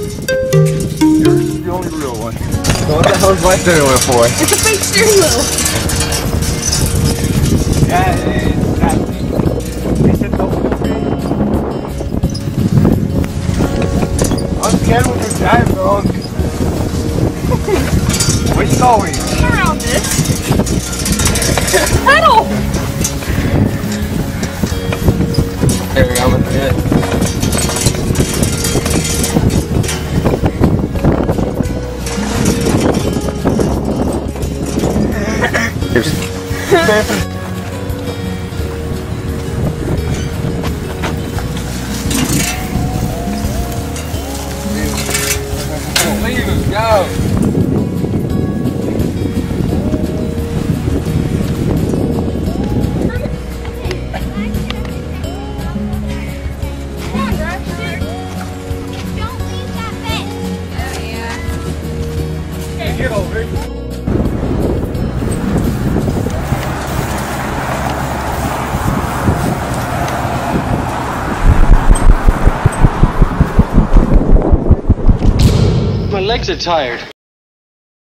You're the only real one. So what the hell is my steering wheel for? It's a fake steering wheel. Yeah, they said don't feel I'm scared when you're driving wrong. Which is always? Around this. Pedal! There we go, that's it. Here's leave us, go! Get over it. My legs are tired.